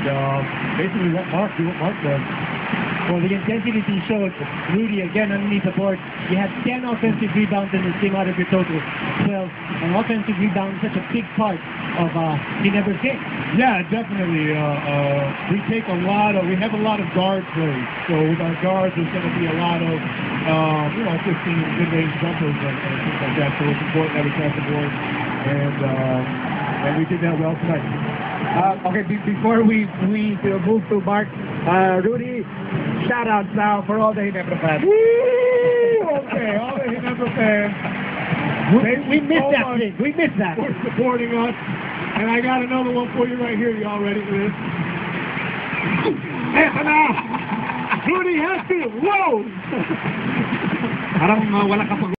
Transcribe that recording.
basically what Mark does. Well, the intensity showed. Rudy, again, underneath the board. You had 10 offensive rebounds and it came out of your total 12. And offensive rebound is such a big part of Ginebra's game. Yeah, definitely. We have a lot of guard plays. So with our guards, there's going to be a lot of, 15 mid-range jumpers and things like that. So it's important to have a chance to board. And we did that well tonight. Okay, before we move to Mark, Rudy, shout-outs now for all the Ginebra fans. Okay, all the Ginebra fans. We missed that thing. We missed that. For supporting us. And I got another one for you right here. Y'all ready for this? Rudy Hatfield! Whoa! Parang wala ka